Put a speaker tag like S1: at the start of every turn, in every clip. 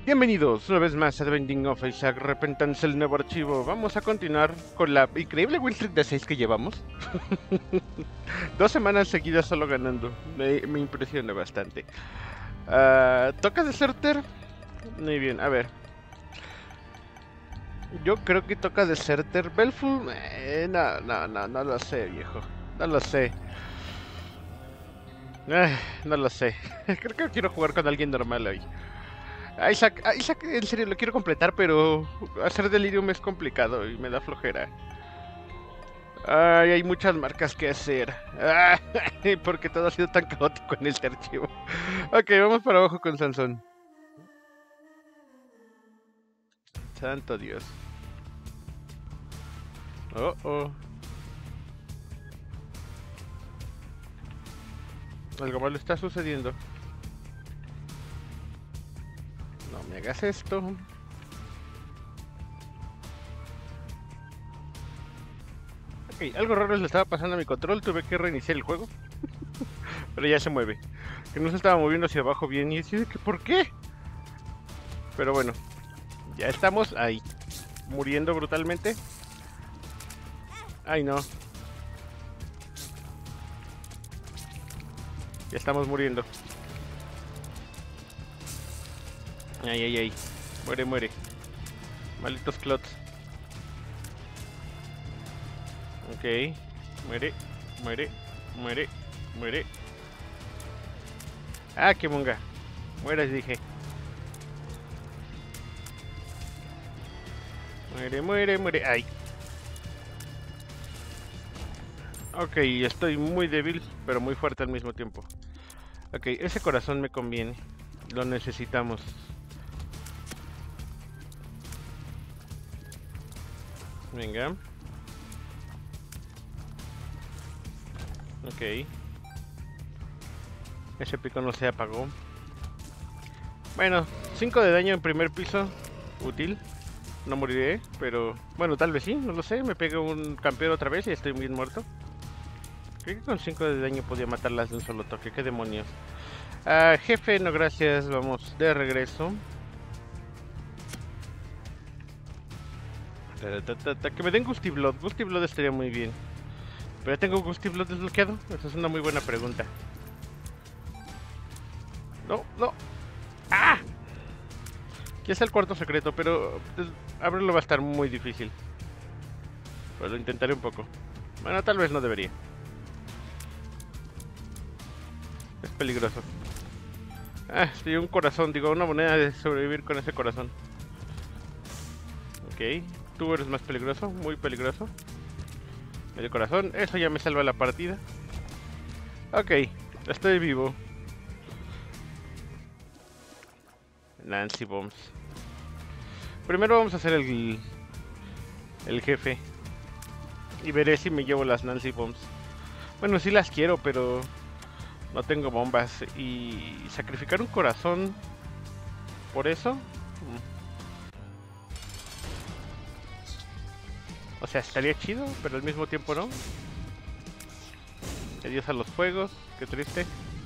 S1: Bienvenidos una vez más a The Binding of Isaac Repentance, el nuevo archivo. Vamos a continuar con la increíble win streak de 6 que llevamos. 2 semanas seguidas solo ganando. Me impresiona bastante. ¿Toca Deserter? Muy bien, a ver. Yo creo que toca Deserter. Belful, no lo sé, viejo. No lo sé. No lo sé. Creo que quiero jugar con alguien normal hoy. Isaac, en serio, lo quiero completar, pero hacer Delirium es complicado y me da flojera. Ay, hay muchas marcas que hacer. Ay, porque todo ha sido tan caótico en este archivo. Ok, vamos para abajo con Sansón. Santo Dios. Oh, oh. Algo malo está sucediendo. No me hagas esto. Ok, algo raro le estaba pasando a mi control. Tuve que reiniciar el juego. Pero ya se mueve. Que no se estaba moviendo hacia abajo bien. Y decía que ¿por qué? Pero bueno. Ya estamos ahí. Muriendo brutalmente. Ay, no. Ya estamos muriendo. Ay, ay, ay. Muere, muere. Malditos clots. Ok. Muere, muere, muere, muere. Ah, qué monga. Mueras, dije. Muere, muere, muere. Ay. Ok, estoy muy débil, pero muy fuerte al mismo tiempo. Ok, ese corazón me conviene. Lo necesitamos. Venga. Ok. Ese pico no se apagó. Bueno, 5 de daño en primer piso. Útil. No moriré, pero... Bueno, tal vez sí, no lo sé. Me pega un campeón otra vez y estoy bien muerto. Creo que con 5 de daño podía matarlas de un solo toque. ¿Qué demonios? Jefe, no gracias. Vamos de regreso. Que me den Gusty Blood. Gusty Blood estaría muy bien. ¿Pero ya tengo Gusty Blood desbloqueado? Esa es una muy buena pregunta. No, no. ¡Ah! Aquí está el cuarto secreto, pero abrirlo va a estar muy difícil. Pues lo intentaré un poco. Bueno, tal vez no debería. Es peligroso. Sí, un corazón, digo, una moneda de sobrevivir con ese corazón. Ok, tú eres más peligroso, muy peligroso. Medio corazón, eso ya me salva la partida. Ok, estoy vivo. Nancy Bombs. Primero vamos a hacer el jefe. Y veré si me llevo las Nancy Bombs. Bueno, sí las quiero, pero no tengo bombas. Y sacrificar un corazón por eso. O sea, estaría chido, pero al mismo tiempo no. Adiós a los fuegos, qué triste.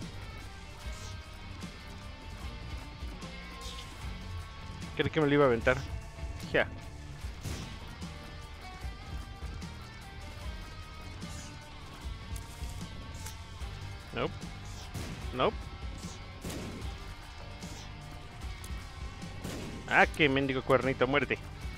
S1: Creí que me lo iba a aventar. Ya. Nope. Nope. Ah, qué mendigo cuernito, muerte.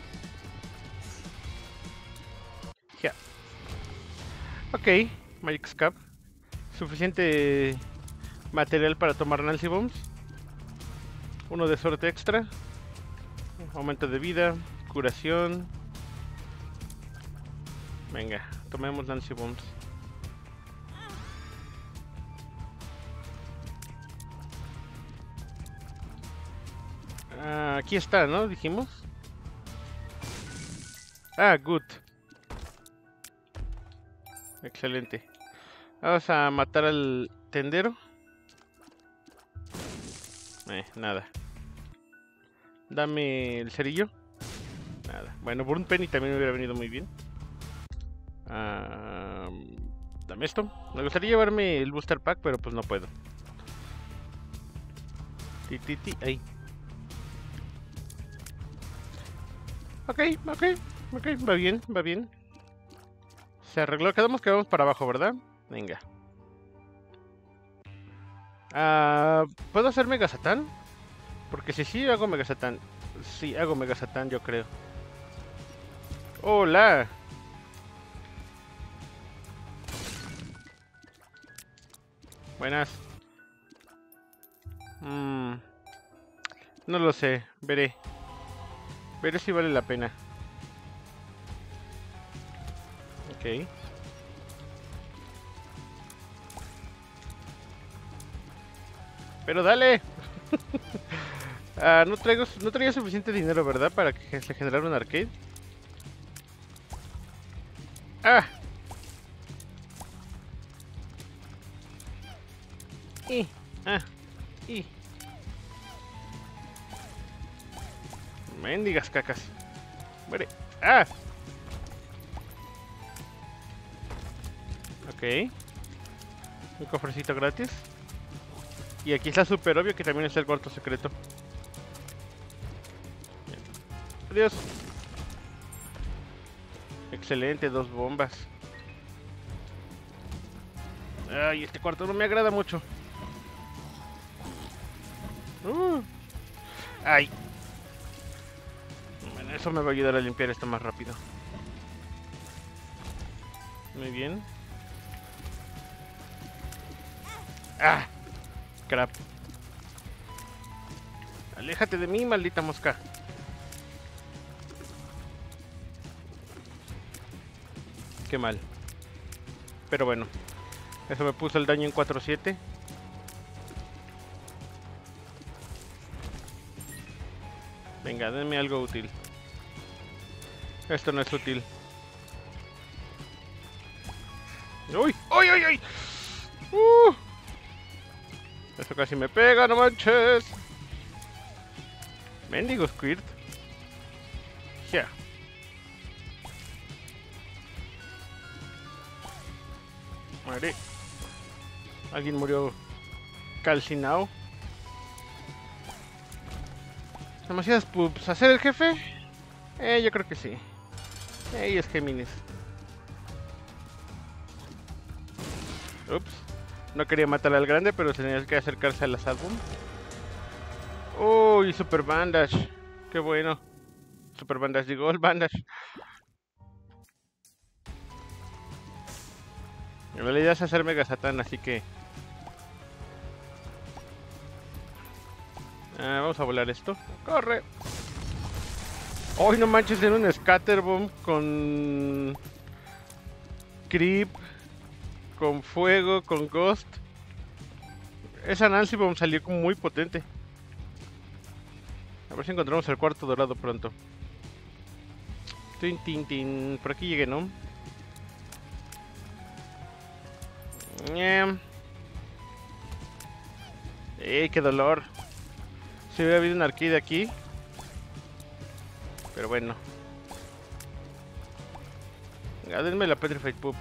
S1: Ya. Ok, Magic Scab. Suficiente material para tomar Nancy Bombs. Uno de suerte extra. Aumento de vida. Curación. Venga, tomemos Nancy Bombs. Aquí está, ¿no? Dijimos. Good. Excelente. Vamos a matar al tendero. Nada. Dame el cerillo. Nada. Bueno, Burn Penny también me hubiera venido muy bien. Dame esto. Me gustaría llevarme el Booster Pack, pero pues no puedo. Ahí. Ok, ok, ok, va bien, va bien. Se arregló, quedamos que vamos para abajo, ¿verdad? Venga. ¿Puedo hacer Mega Satán? Porque si sí hago Mega Satán. Sí, hago Mega Satán, yo creo. ¡Hola! Buenas. No lo sé, veré. Veré si vale la pena. Ok. Pero dale. No traía suficiente dinero, ¿verdad? Para que se generara un arcade. ¡Ah! ¡Y! ¡Ah! ¡Y! Mendigas cacas. Muere. ¡Ah! Ok. Un cofrecito gratis. Y aquí está súper obvio que también está el cuarto secreto. Bien. Adiós. Excelente, 2 bombas. Ay, este cuarto no me agrada mucho. Ay. Bueno, eso me va a ayudar a limpiar esto más rápido. Muy bien. ¡Ah! Crap. Aléjate de mí, maldita mosca. Qué mal. Pero bueno. Eso me puso el daño en 4-7. Venga, denme algo útil. Esto no es útil. ¡Uy! ¡Uy, uy, uy! Eso casi me pega, no manches. Mendigo Squirt. Ya. Muere. Alguien murió calcinado. Demasiadas pups. ¿Hacer el jefe? Yo creo que sí. Y es Géminis. Ups. No quería matar al grande, pero tenía que acercarse a las álbum. Uy, Super Bandage. Qué bueno. Super Bandage, digo, el Bandage. En realidad es hacer Mega Satán, así que... vamos a volar esto. ¡Corre! ¡Ay, no manches! Era un Scatterbomb con... Creep. Con fuego, con Ghost. Esa Nancy Bomb salió como muy potente. A ver si encontramos el cuarto dorado pronto. Tin, tin, tin. Por aquí llegué, ¿no? ¡Qué dolor! Si hubiera habido un arcade aquí. Pero bueno. Venga, denme la Petrified Poop.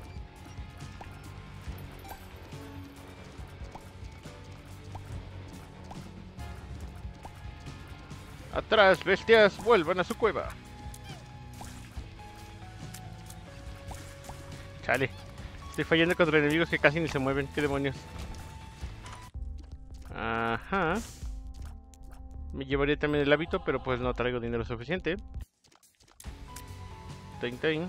S1: ¡Atrás, bestias! ¡Vuelvan a su cueva! Chale. Estoy fallando contra enemigos que casi ni se mueven. ¿Qué demonios? Ajá. Me llevaría también el hábito, pero pues no traigo dinero suficiente. Tain, tain.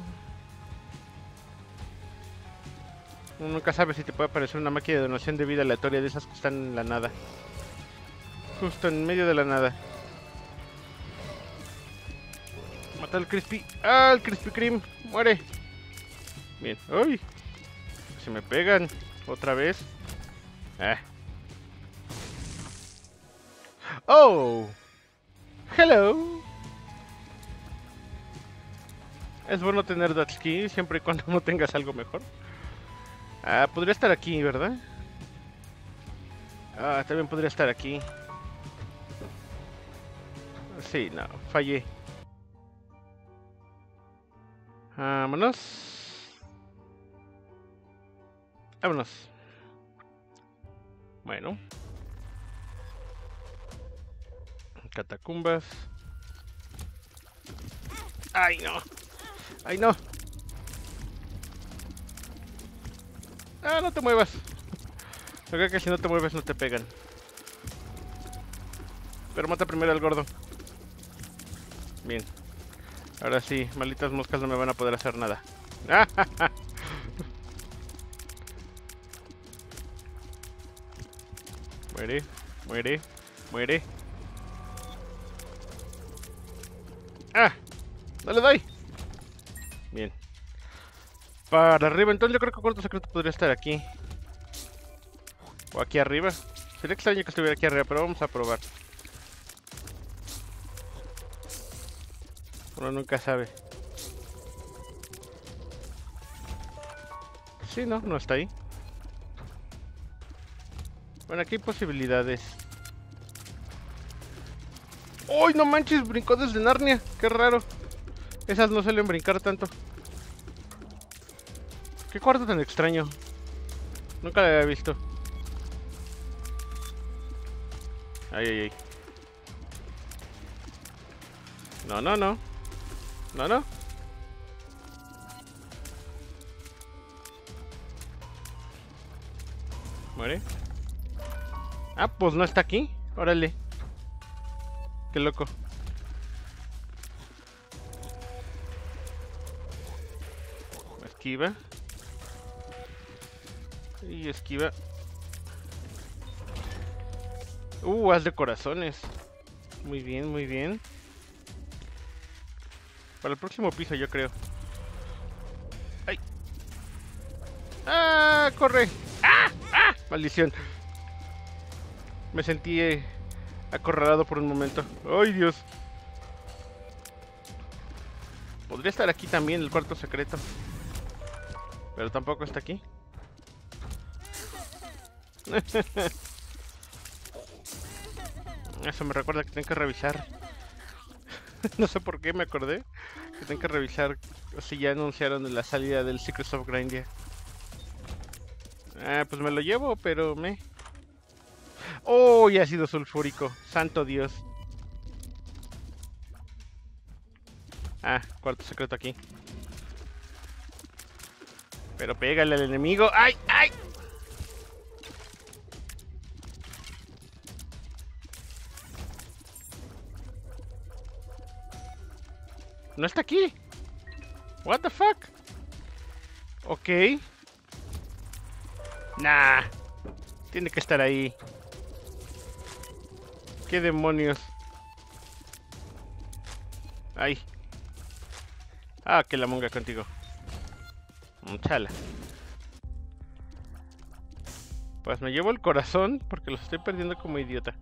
S1: Uno nunca sabe si te puede aparecer una máquina de donación de vida aleatoria de esas que están en la nada. Justo en medio de la nada. Mata al Crispy. ¡Ah, el Crispy Kreme! ¡Muere! Bien. ¡Uy! Se me pegan. Otra vez. Ah. ¡Oh! ¡Hello! Es bueno tener Datski siempre y cuando no tengas algo mejor. Podría estar aquí, ¿verdad? También podría estar aquí. Sí, no, fallé. Vámonos. Vámonos. Bueno. Catacumbas. ¡Ay, no! ¡Ay, no! ¡Ah, no te muevas! Yo creo que si no te mueves no te pegan. Pero mata primero al gordo. Bien. Ahora sí, malditas moscas no me van a poder hacer nada. Muere, muere, muere. ¡Ah! ¡No le doy! Bien. Para arriba, entonces yo creo que cuarto secreto podría estar aquí. O aquí arriba. Sería extraño que estuviera aquí arriba, pero vamos a probar. Uno nunca sabe. Sí, no, no está ahí. Bueno, aquí hay posibilidades. ¡Uy, no manches! Brincó desde Narnia. ¡Qué raro! Esas no suelen brincar tanto. ¿Qué cuarto tan extraño? Nunca lo había visto. Ay, ay, ay. No, no, no. No, no. Muere. Ah, pues no está aquí. Órale. Qué loco. Esquiva. Y esquiva. Haz de corazones. Muy bien, muy bien. Para el próximo piso, yo creo. ¡Ay! ¡Ah! ¡Corre! ¡Ah! ¡Ah! Maldición. Me sentí acorralado por un momento. ¡Ay, Dios! Podría estar aquí también el cuarto secreto. Pero tampoco está aquí. Eso me recuerda que tengo que revisar. No sé por qué me acordé. Que tengo que revisar si ya anunciaron la salida del Secrets of Grindia. Ah, pues me lo llevo, pero me... ¡Oh! Y ácido sulfúrico. ¡Santo Dios! Ah, cuarto secreto aquí. Pero pégale al enemigo. ¡Ay! ¡Ay! No está aquí. What the fuck? Ok. Nah. Tiene que estar ahí. ¿Qué demonios? Ay. Ah, que la monga contigo. Chala. Pues me llevo el corazón porque los estoy perdiendo como idiota.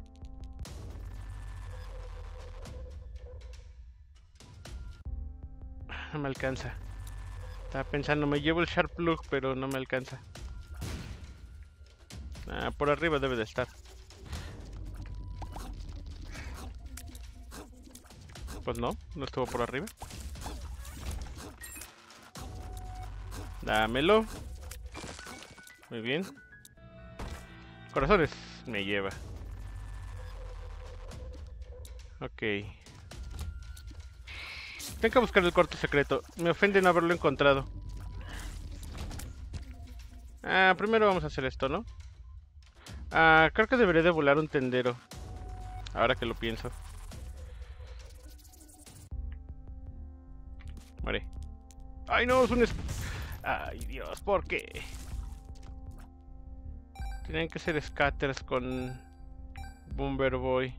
S1: No me alcanza. Estaba pensando, me llevo el Sharp Plug, pero no me alcanza. Ah, por arriba debe de estar. Pues no, no estuvo por arriba. Dámelo. Muy bien. Corazones me lleva. Ok. Tengo que buscar el cuarto secreto. Me ofende no haberlo encontrado. Ah, primero vamos a hacer esto, ¿no? Ah, creo que debería de volar un tendero. Ahora que lo pienso. Vale. ¡Ay, no! Es un... ¡Ay, Dios! ¿Por qué? Tienen que ser scatters con... Bomber Boy.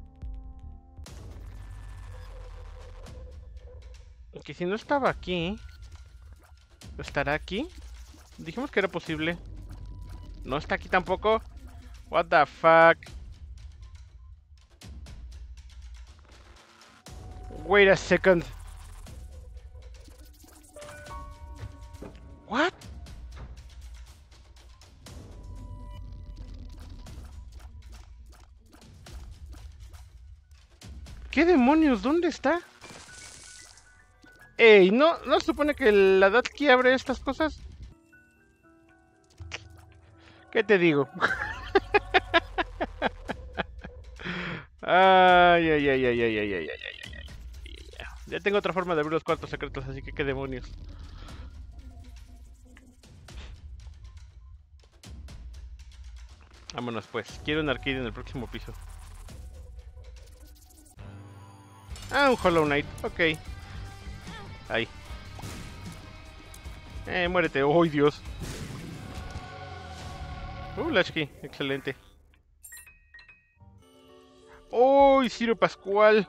S1: Que si no estaba aquí... ¿Estará aquí? Dijimos que era posible. ¿No está aquí tampoco? What the fuck? Wait a second. What? ¿Qué demonios? ¿Dónde está? Ey, ¿no se supone que la Datki abre estas cosas? ¿Qué te digo? Ay, ay, ay, ay, ay, ay, ay, ay, ay, ay, ay. Ya tengo otra forma de abrir los cuartos secretos, así que qué demonios. Vámonos pues. Quiero un arcade en el próximo piso. Ah, un Hollow Knight. Ok. Ahí. Muérete. ¡Oh, Dios! Latchkey. Excelente. ¡Oh, Ciro Pascual!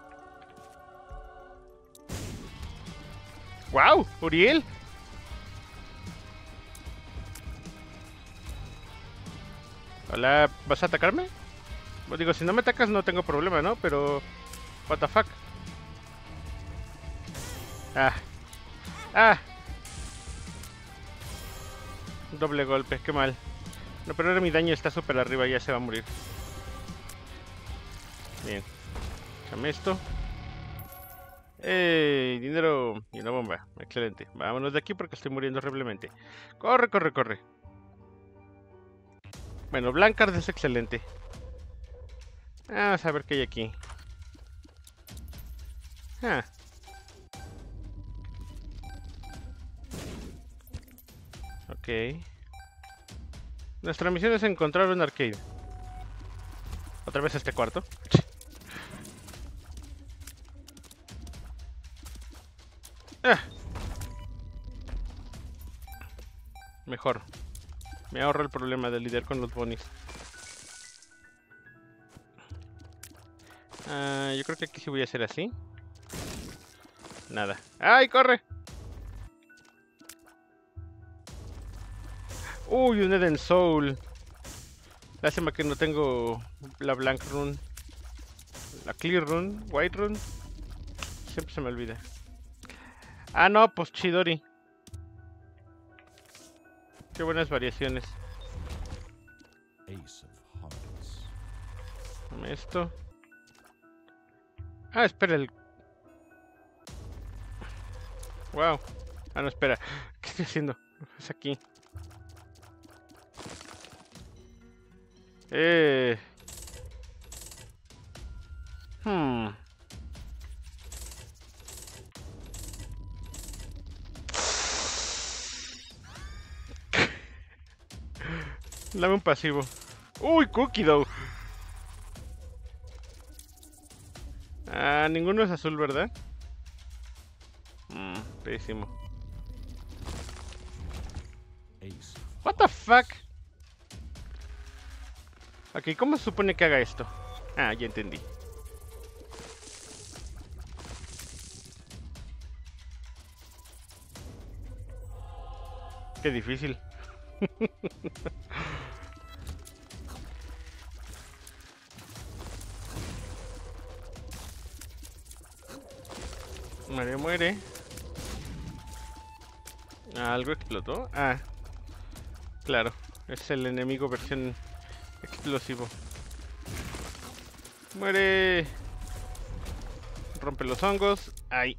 S1: ¡Wow! ¡Uriel! Hola, ¿vas a atacarme? Pues digo, si no me atacas no tengo problema, ¿no? Pero... what the fuck. Ah. Ah. Doble golpe, qué mal. No, pero ahora mi daño está súper arriba, ya se va a morir. Bien. Échame esto. ¡Ey! Dinero y una bomba. Excelente. Vámonos de aquí porque estoy muriendo horriblemente. ¡Corre, corre, corre! Bueno, Blancard es excelente. Vamos a ver qué hay aquí. Ah. Ok. Nuestra misión es encontrar un arcade. Otra vez este cuarto. Ah. Mejor. Me ahorro el problema de lidiar con los bonis. Yo creo que aquí sí voy a hacer así. Nada. ¡Ay, corre! Uy, un Eden Soul. Lástima que no tengo la Blank Rune. La Clear Rune, White Rune. Siempre se me olvida. Ah, no, pues Chidori. Qué buenas variaciones. Dame esto. Ah, espera el... wow. Ah, no, espera. ¿Qué estoy haciendo? Es aquí. Dame un pasivo. Uy, Cookie Dough. Ah, ninguno es azul, ¿verdad? Pésimo. What the fuck? Ok, ¿cómo se supone que haga esto? Ah, ya entendí. Qué difícil. Mario muere. ¿Algo explotó? Ah, claro. Es el enemigo versión explosivo. Muere. Rompe los hongos. Ay.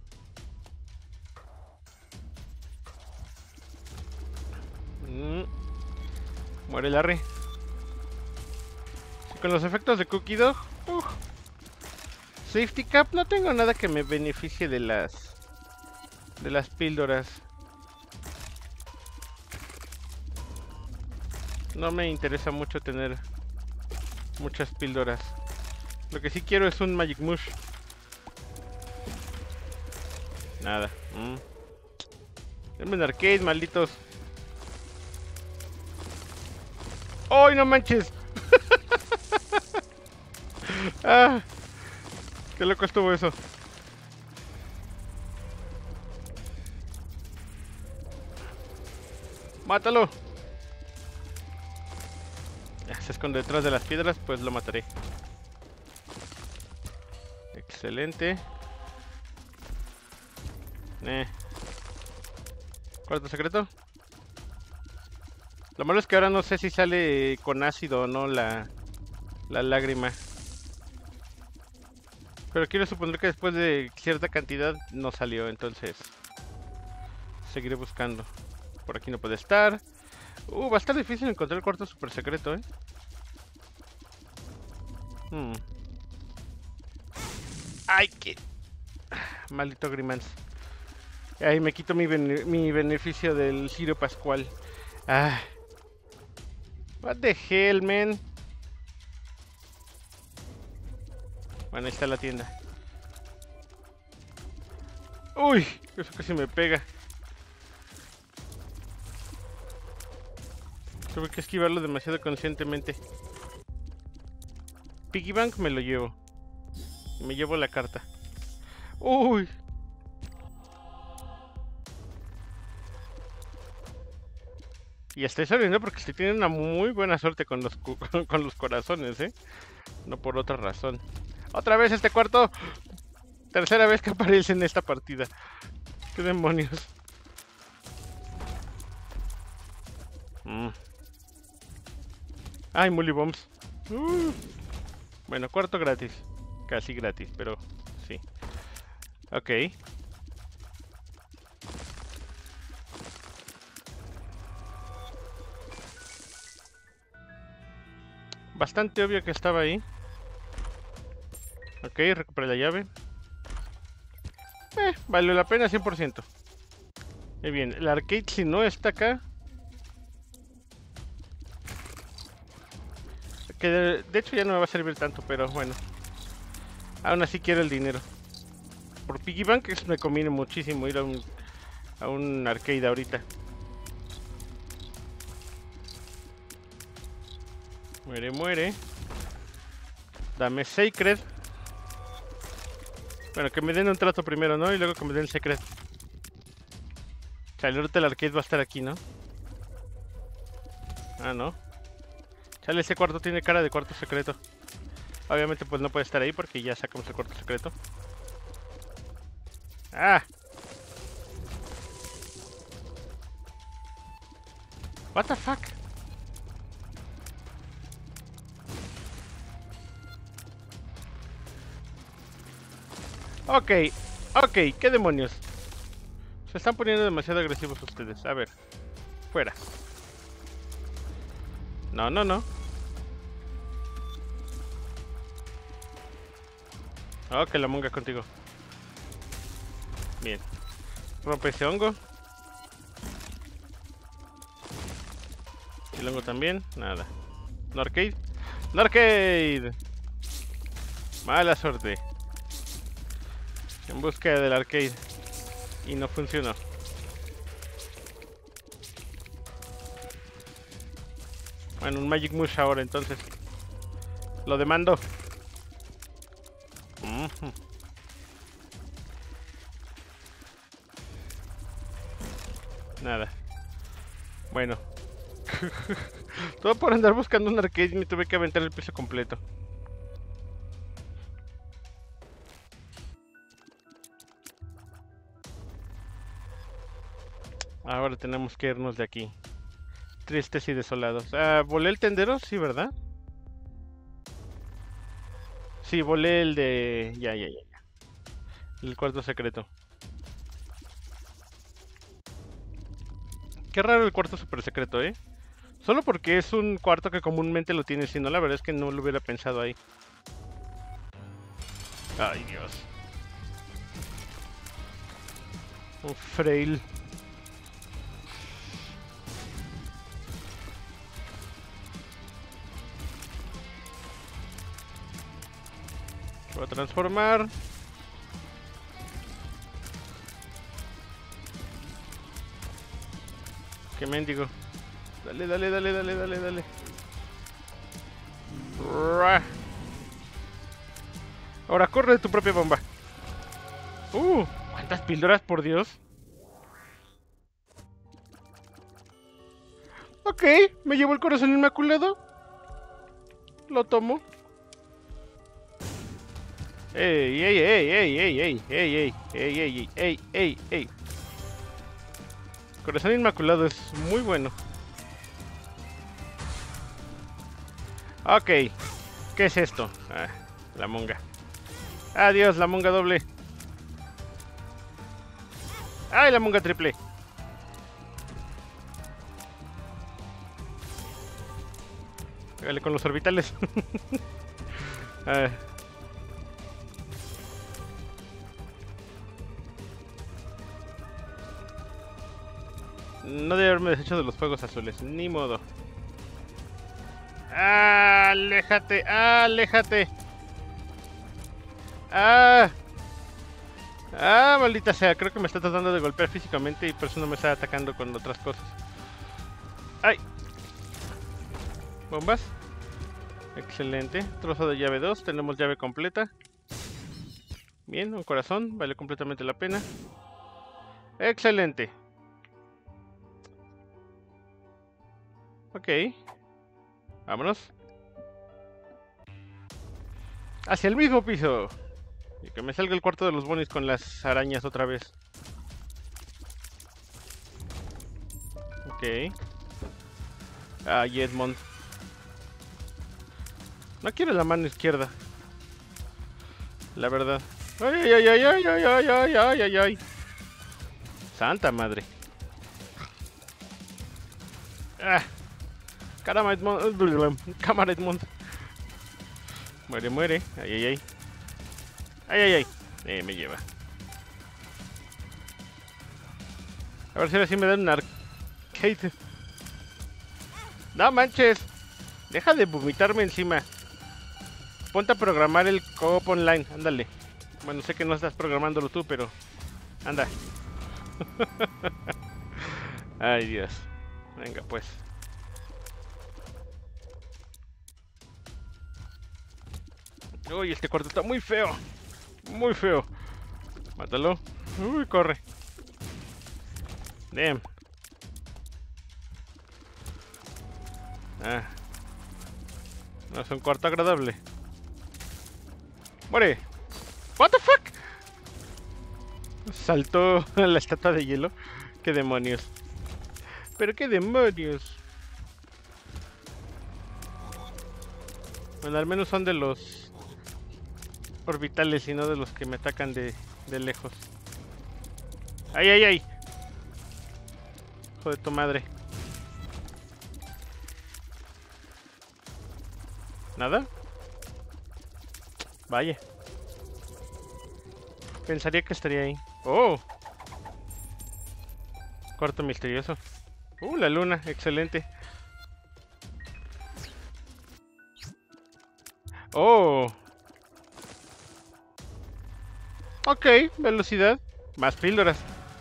S1: Muere Larry. Con los efectos de Cookie Dough. Safety Cap, no tengo nada que me beneficie de las píldoras. No me interesa mucho tener muchas píldoras. Lo que sí quiero es un Magic Mush. Nada. Denme un arcade, malditos. ¡Ay, no manches! ¡Ah! ¡Qué loco estuvo eso! ¡Mátalo! Se esconde detrás de las piedras, pues lo mataré. Excelente. Cuarto secreto. Lo malo es que ahora no sé si sale con ácido o no la lágrima. Pero quiero suponer que después de cierta cantidad no salió, entonces seguiré buscando. Por aquí no puede estar. Va a estar difícil encontrar el cuarto super secreto, ¡Ay, qué! Maldito Grimans. Ay, me quito mi beneficio del Giro Pascual. Ah. What the hell, man. Bueno, ahí está la tienda. Uy, eso casi me pega. Tuve que esquivarlo demasiado conscientemente. Piggy Bank me lo llevo. Me llevo la carta. Uy. Y estoy sorprendido porque estoy teniendo una muy buena suerte con los, con los corazones, ¿eh? No por otra razón. ¡Otra vez este cuarto! Tercera vez que aparece en esta partida. ¡Qué demonios! ¡Ay, Mully Bombs! Bueno, cuarto gratis. Casi gratis, pero sí. Ok. Bastante obvio que estaba ahí. Ok, recuperé la llave. Valió la pena 100%. Muy bien, el arcade si no está acá. Que de hecho ya no me va a servir tanto, pero bueno. Aún así quiero el dinero. Por Piggy Bank me conviene muchísimo ir a un arcade ahorita. Muere, muere. Dame Sacred. Bueno, que me den un trato primero, ¿no? Y luego que me den Secret. Chale, ahorita el arcade va a estar aquí, ¿no? Ah, no. Chale, ese cuarto tiene cara de cuarto secreto. Obviamente pues no puede estar ahí porque ya sacamos el cuarto secreto. ¡Ah! What the fuck? Ok, ok, ¿qué demonios? Se están poniendo demasiado agresivos ustedes. A ver, fuera. No, no, no. Ok, la monga contigo. Bien. Rompe ese hongo. Y el hongo también. Nada. ¿No arcade? ¡No arcade! Mala suerte. En búsqueda del arcade. Y no funcionó. Bueno, un Magic Mush ahora entonces. Lo demando. Nada. Bueno. Todo por andar buscando un arcade y me tuve que aventar el piso completo. Ahora tenemos que irnos de aquí. Tristes y desolados. ¿Volé el tendero? Sí, ¿verdad? Sí, volé el de... Ya. El cuarto secreto. Qué raro el cuarto super secreto, ¿eh? Solo porque es un cuarto que comúnmente lo tiene, si no, la verdad es que no lo hubiera pensado ahí. Ay, Dios. Un frail. Voy a transformar. Qué mendigo. Dale. Ahora corre de tu propia bomba. ¿Cuántas píldoras, por Dios? Ok, me llevo el corazón inmaculado. Lo tomo. Ey. Corazón inmaculado es muy bueno. Ok. ¿Qué es esto? La monga. Adiós, la monga doble. ¡Ay, la monga triple! Pégale con los orbitales. No debe haberme deshecho de los fuegos azules, ni modo. ¡Ah! ¡Aléjate! ¡Ah! ¡Aléjate! ¡Ah! ¡Ah! Maldita sea, creo que me está tratando de golpear físicamente y por eso no me está atacando con otras cosas. ¡Ay! ¿Bombas? Excelente. Trozo de llave 2, tenemos llave completa. Bien, un corazón, vale completamente la pena. Excelente. Ok. Vámonos. Hacia el mismo piso. Y que me salga el cuarto de los bonis con las arañas otra vez. Ok. Ah, Edmond. No quiero la mano izquierda. La verdad. Ay, ay, ay, ay, ay, ay, ay, ay, ay, ay. Santa madre. Ah. Caramba, Edmond. Cámara, Edmond. Muere, muere. Ay, ay, ay. Ay, ay, ay. Me lleva. A ver si ahora sí me dan un arcade. No manches. Deja de vomitarme encima. Ponte a programar el co-op online. Ándale. Bueno, sé que no estás programándolo tú, pero... Anda. Ay, Dios. Venga, pues. Uy, este cuarto está muy feo. Muy feo. Mátalo. Uy, corre. Damn. Ah. No es un cuarto agradable. ¡Muere! What the fuck? Saltó la estatua de hielo. ¡Qué demonios! ¡Pero qué demonios! Bueno, al menos son de los orbitales y no de los que me atacan de lejos. ¡Ay, ay, ay! Hijo de tu madre. ¿Nada? Vaya. Pensaría que estaría ahí. ¡Oh! Cuarto misterioso. La luna, excelente. ¡Oh! Ok, velocidad. Más píldoras.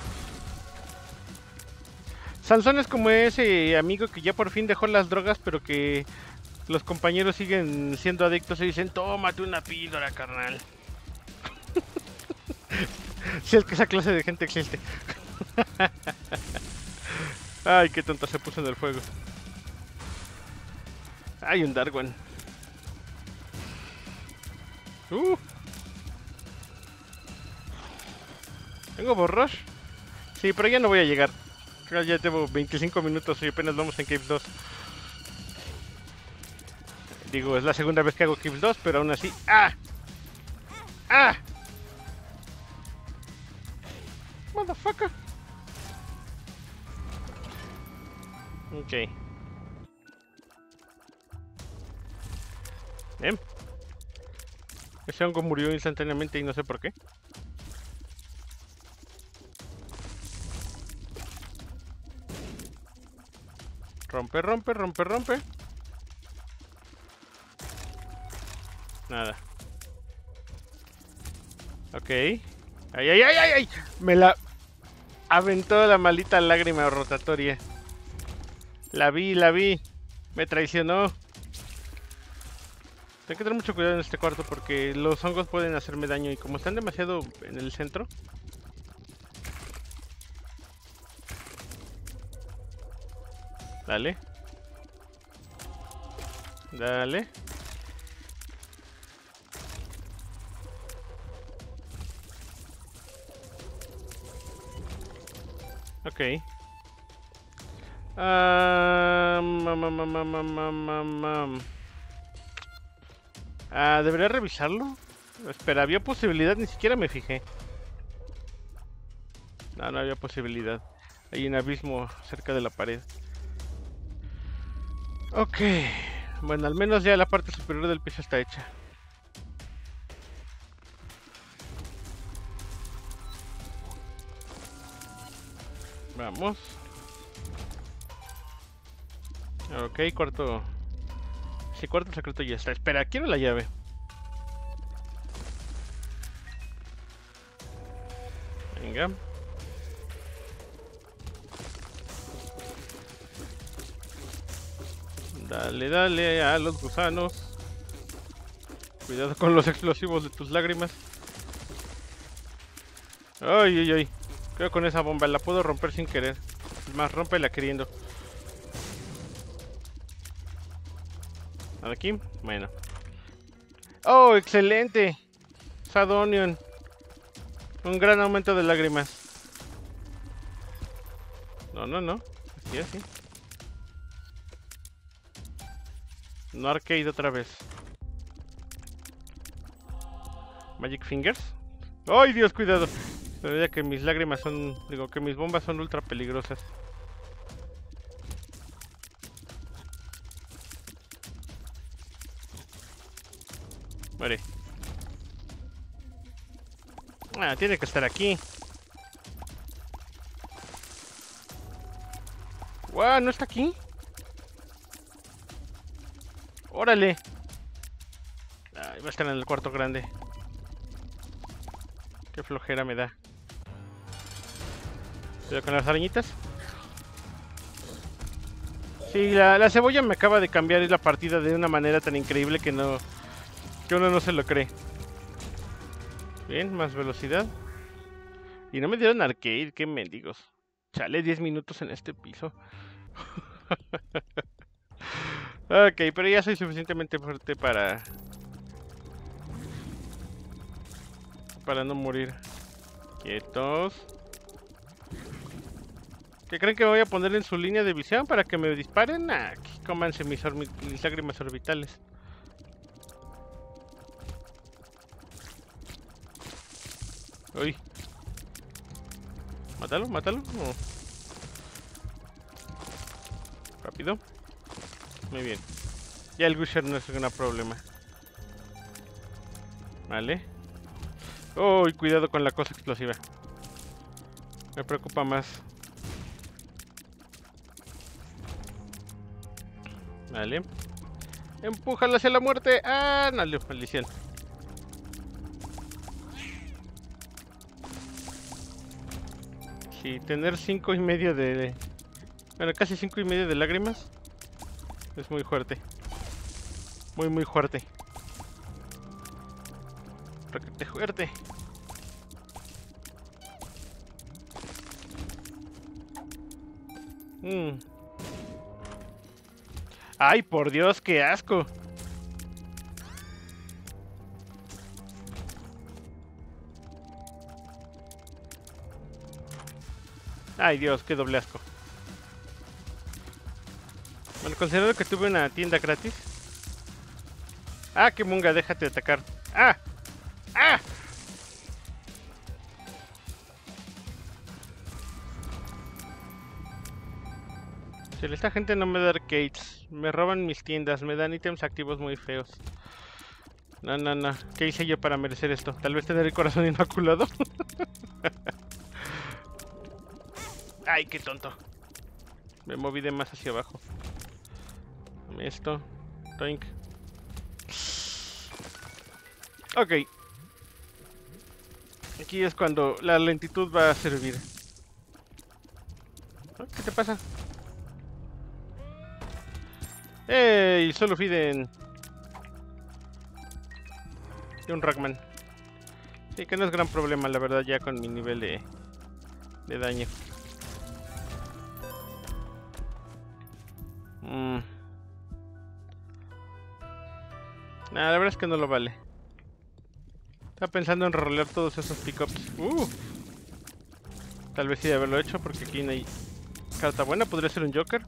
S1: Sansón es como ese amigo que ya por fin dejó las drogas, pero que los compañeros siguen siendo adictos y dicen, tómate una píldora, carnal. Si es que esa clase de gente existe. Ay, qué tonta se puso en el fuego. Ay, un Darwan. ¿Tengo borrash? Sí, pero ya no voy a llegar. Ya llevo 25 minutos y apenas vamos en Caves 2. Digo, es la segunda vez que hago Caves 2, pero aún así... ¡Ah! ¡Ah! Motherfucker. Ok. Bien. Ese hongo murió instantáneamente y no sé por qué. Rompe, rompe, rompe, rompe. Nada. Ok. ¡Ay, ay, ay, ay, ay! Me la aventó la maldita lágrima rotatoria. La vi, la vi. Me traicionó. Tengo que tener mucho cuidado en este cuarto porque los hongos pueden hacerme daño y como están demasiado en el centro. Dale. Dale. Ok. ¿Debería revisarlo? Espera, ¿había posibilidad? Ni siquiera me fijé. No, no había posibilidad. Hay un abismo cerca de la pared. Ok. Bueno, al menos ya la parte superior del piso está hecha. Vamos. Ok, cuarto... Sí, cuarto secreto ya está. Espera, quiero la llave. Venga. Dale, dale a los gusanos. Cuidado con los explosivos de tus lágrimas. Ay, ay, ay. Creo que con esa bomba la puedo romper sin querer. Más, rómpela queriendo. Aquí, bueno. ¡Oh, excelente! Sadonion. Un gran aumento de lágrimas. No, no, no. Así, así. No arcade otra vez. Magic Fingers. ¡Ay, Dios, cuidado! Sabía que mis lágrimas son... Digo, que mis bombas son ultra peligrosas. Muere. Ah, tiene que estar aquí. ¡Guau! ¿No está aquí? ¡Órale! Ay, va a estar en el cuarto grande. Qué flojera me da. Cuidado con las arañitas. Sí, la cebolla me acaba de cambiar la partida de una manera tan increíble que no... Que uno no se lo cree. Bien, más velocidad. Y no me dieron arcade, qué mendigos. Chale, 10 minutos en este piso. Ok, pero ya soy suficientemente fuerte para no morir. Quietos. ¿Qué creen que me voy a poner en su línea de visión para que me disparen? Ah, cómanse mis lágrimas orbitales. Uy. Mátalo, mátalo. Oh. Rápido. Muy bien. Ya el Gusher no es un problema. Vale. Uy, cuidado con la cosa explosiva. Me preocupa más. Vale. Empújalo hacia la muerte. Ah, no, maldición. Sí, tener 5,5 de... Bueno, casi 5,5 de lágrimas. Es muy fuerte. Muy, muy fuerte. Requete fuerte. Ay, por Dios, qué asco. Ay, Dios, qué doble asco. Bueno, considerando que tuve una tienda gratis. Ah, qué munga, déjate de atacar. ¡Ah! ¡Ah! Si esta gente no me da arcades. Me roban mis tiendas, me dan ítems activos muy feos. No, no, no. ¿Qué hice yo para merecer esto? Tal vez tener el corazón inmaculado. Ay, qué tonto. Me moví de más hacia abajo. Dame esto. Toink. Ok. Aquí es cuando la lentitud va a servir. ¿Qué te pasa? ¡Ey! Solo Fiden. Y un Ragman. Sí, que no es gran problema, la verdad, ya con mi nivel de daño. Nah, la verdad es que no lo vale. Estaba pensando en rolear todos esos pickups. Tal vez sí de haberlo hecho, porque aquí no hay carta buena. Podría ser un Joker.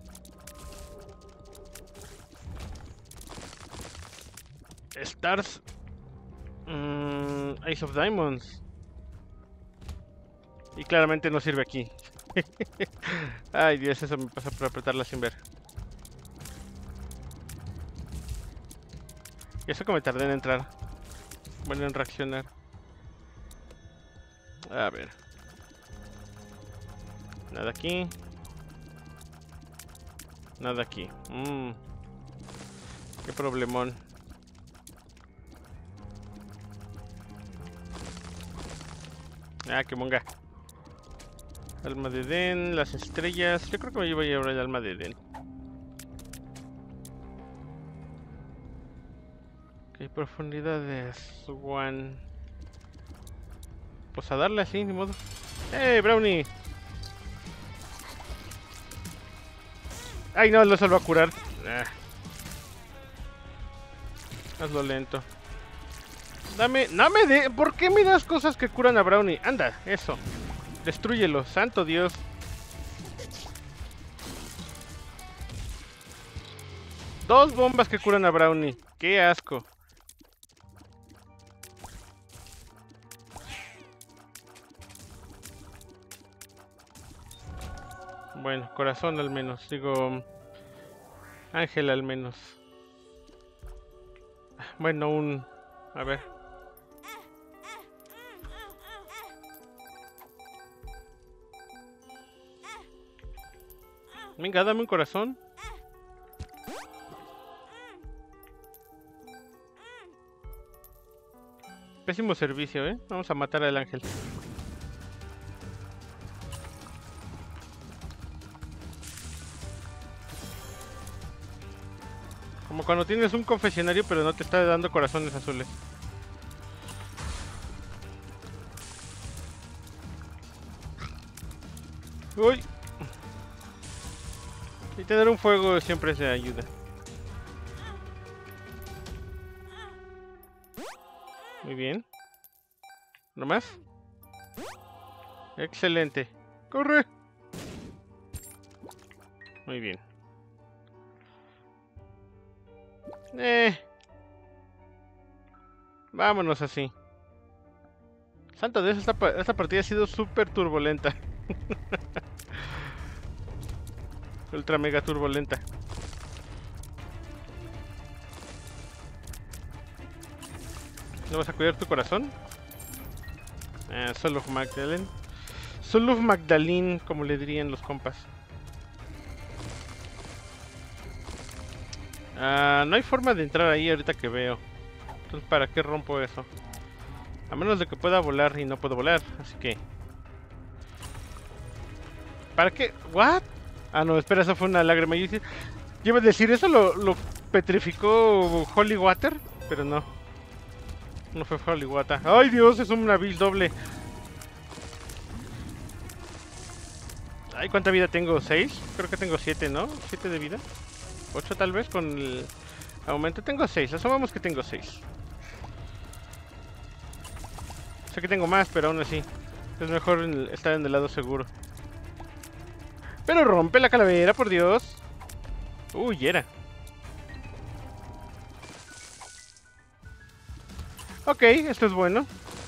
S1: Stars. Ace of Diamonds. Y claramente no sirve aquí. Ay, Dios, eso me pasa por apretarla sin ver. Y eso que me tardé en entrar. Bueno, en reaccionar. A ver. Nada aquí. Nada aquí. Qué problemón. Ah, qué monga. Alma de Edén, las estrellas. Yo creo que me llevo a llevar el alma de Edén. Ok, profundidades. One. Pues a darle así, ni modo. ¡Hey, Brownie! ¡Ay, no! Lo salvo a curar. Hazlo lento. Dame de... ¿Por qué me das cosas que curan a Brownie? Anda, eso. Destrúyelo, santo Dios. Dos bombas que curan a Brownie. ¡Qué asco! Bueno, corazón al menos. Digo... Ángel al menos. Bueno, un... A ver. Venga, dame un corazón. Pésimo servicio, ¿eh? Vamos a matar al ángel. Como cuando tienes un confesionario pero no te está dando corazones azules. Uy. Y tener un fuego siempre se ayuda. Muy bien. ¿No más? Excelente. ¡Corre! Muy bien. Vámonos así. Santo Dios, esta partida ha sido súper turbulenta. Ultra mega turbulenta. ¿No vas a cuidar tu corazón? Soul of Magdalene. Soul of Magdalene, como le dirían los compas. No hay forma de entrar ahí ahorita que veo. Entonces, ¿para qué rompo eso? A menos de que pueda volar y no puedo volar, así que... ¿Para qué? ¿What? Ah, no, espera, eso fue una lágrima. Yo iba a decir, ¿eso lo petrificó Holy Water? Pero no. No fue Holy Water. ¡Ay, Dios! Es una build doble. Ay, ¿cuánta vida tengo? ¿6? Creo que tengo 7, ¿no? 7 de vida. 8 tal vez con el aumento. Tengo 6. Asumamos que tengo 6. Sé que tengo más, pero aún así. Es mejor estar en el lado seguro. Pero rompe la calavera, por Dios. Uy, era. Ok, esto es bueno.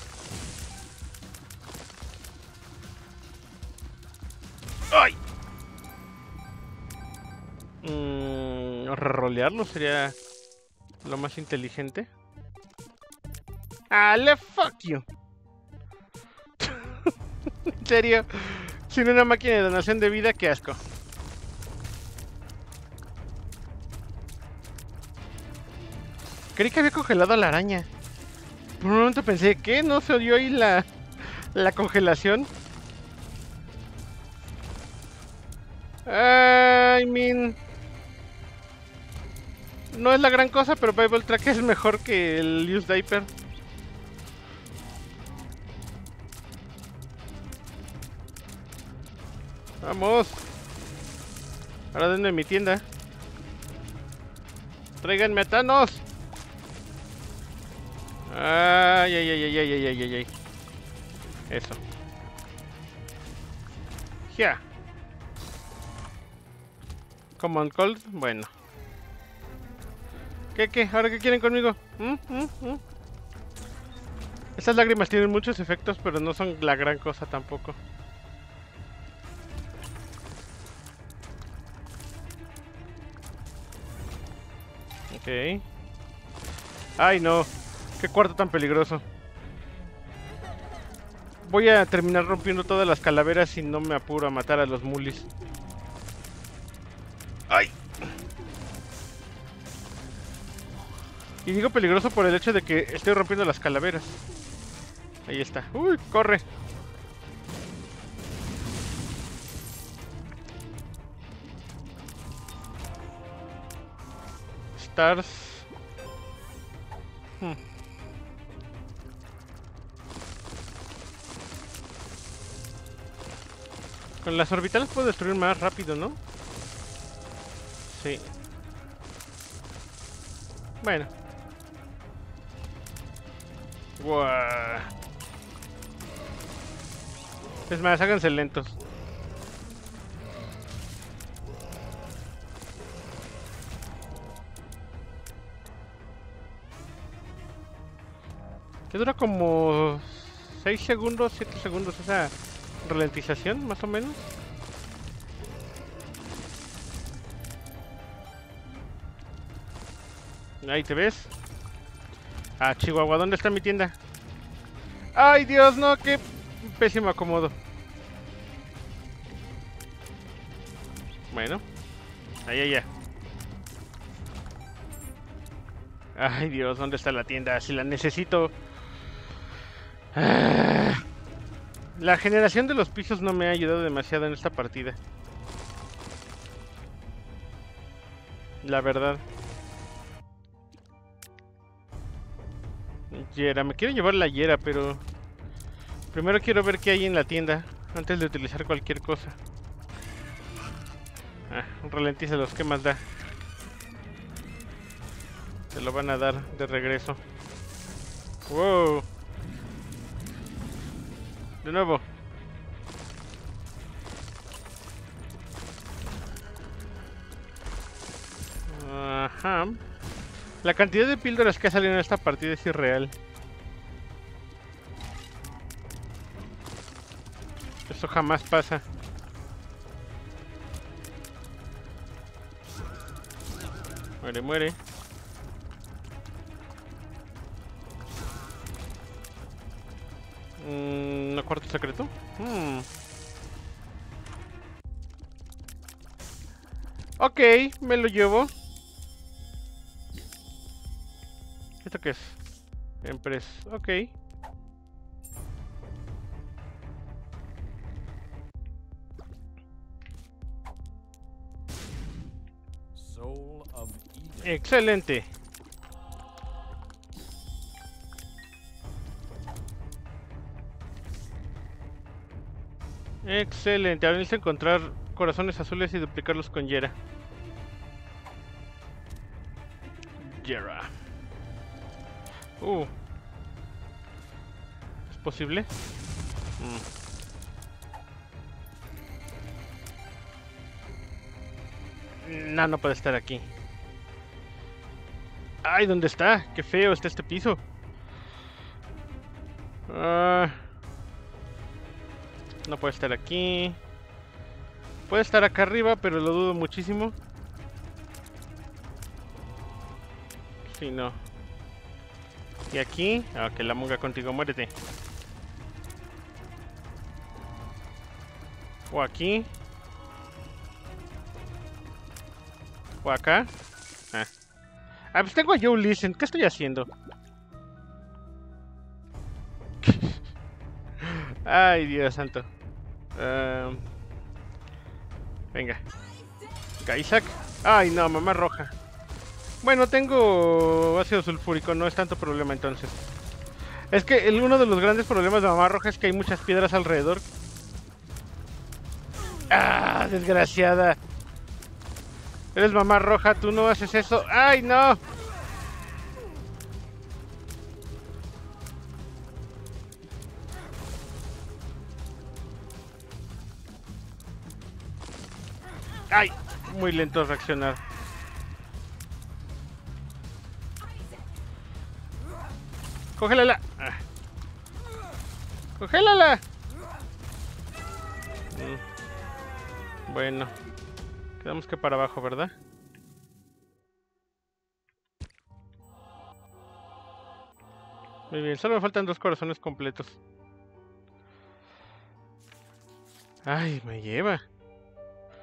S1: ¡Ay! Rolearlo sería lo más inteligente. ¡Ale, fuck you! En serio, sin una máquina de donación de vida, qué asco. Creí que había congelado a la araña. Por un momento pensé, ¿qué? ¿No se odió ahí la congelación? I mean... No es la gran cosa, pero Bible Track es mejor que el Use Diaper. Vamos. Ahora denme mi tienda. Tráiganme a Thanos. Ay, ay, ay, ay, ay, ay, ay, ay. Eso. Ya. Common Cold, bueno. ¿Qué? ¿Ahora qué quieren conmigo? Estas lágrimas tienen muchos efectos, pero no son la gran cosa tampoco. Ok. Ay, no. Qué cuarto tan peligroso. Voy a terminar rompiendo todas las calaveras si no me apuro a matar a los mulis. ¡Ay! Y digo peligroso por el hecho de que estoy rompiendo las calaveras. Ahí está. Uy, corre. Stars. Con las orbitales puedo destruir más rápido, ¿no? Sí. Bueno. Buah. Es más, háganse lentos. Que dura como 6 segundos, 7 segundos esa ralentización, más o menos. Ahí te ves. Ah, Chihuahua, ¿dónde está mi tienda? ¡Ay, Dios, no! ¡Qué pésimo acomodo! Bueno. Ahí, allá. Ay, Dios, ¿dónde está la tienda? Si la necesito. La generación de los pisos no me ha ayudado demasiado en esta partida. La verdad. Yera, me quiero llevar la Yera, pero primero quiero ver qué hay en la tienda antes de utilizar cualquier cosa. Ralentízalos, ¿qué más da? Te lo van a dar de regreso. Wow. De nuevo. Ajá. La cantidad de píldoras que ha salido en esta partida es irreal. Eso jamás pasa. Muere, muere. ¿Un cuarto secreto? Ok, me lo llevo. ¿Esto qué es? Empresa, ok. Excelente. Excelente. Ahora necesito encontrar corazones azules y duplicarlos con Yera. Yera. ¿Es posible? No, no puede estar aquí. ¡Ay! ¿Dónde está? ¡Qué feo está este piso! No puede estar aquí. Puede estar acá arriba, pero lo dudo muchísimo. Sí, no. Y aquí... Ah, que la monga contigo, muérete. O aquí. O acá. Pues tengo a Joe Listen. ¿Qué estoy haciendo? Ay, Dios santo. Venga. Isaac. Ay, no, mamá roja. Bueno, tengo ácido sulfúrico. No es tanto problema entonces. Es que uno de los grandes problemas de mamá roja es que hay muchas piedras alrededor. ¡Ah, desgraciada! Eres mamá roja, tú no haces eso. ¡Ay, no! ¡Ay! Muy lento reaccionar. ¡Cógelala! ¡Cógelala! Bueno. Quedamos que para abajo, ¿verdad? Muy bien, solo me faltan 2 corazones completos. Ay, me lleva.